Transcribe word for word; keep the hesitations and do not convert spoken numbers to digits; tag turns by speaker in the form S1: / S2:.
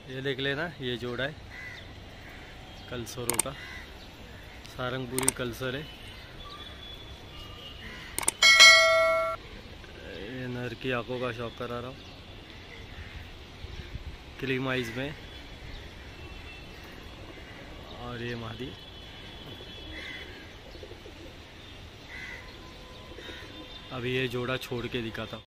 S1: ये देख लेना, ये जोड़ा है कलसरों का, सारंगपुरी कलसर है। ये नर की आंखों का शौक करा रहा हूँ, क्रीम आइज में। और ये मादी। अभी ये जोड़ा छोड़ के दिखाता हूँ।